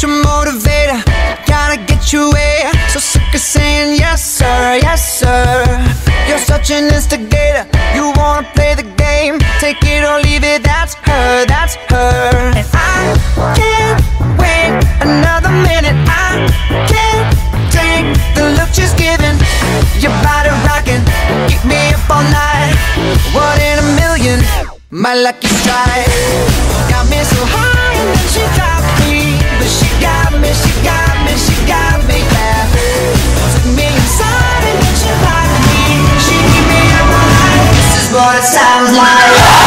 your motivator, gotta get your way. So sick of saying yes sir, yes sir. You're such an instigator, you wanna play the game. Take it or leave it, that's her, that's her. And I can't wait another minute. I can't take the look she's giving. Your body rocking, keep me up all night. One in a million, my lucky strike. Got me so high and then she dropped me. But she got me, she got me, she got me, yeah. Took me inside and then she locked me. She keep me up all night. This is what it sounds like.